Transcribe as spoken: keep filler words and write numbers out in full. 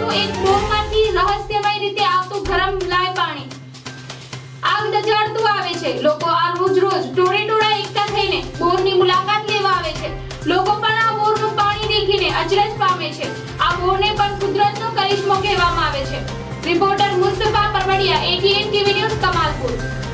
આવેલું એક બોરમાંથી રહસ્યમય રીતે આવતું ગરમ લાય પાણી આગ દજાડતું આવે છે। લોકો આ રોજ રોજ ટોળે ટોળા એકઠા થઈને બોરની મુલાકાત લેવા આવે છે। લોકો પણ આ બોરનું પાણી દેખીને અચરજ પામે છે। આ બોરને પણ કુદરતનો કરિશ્મો કહેવામાં આવે છે। Reporter Mustafa Parvadiya, ATN TV news, Kamalpur.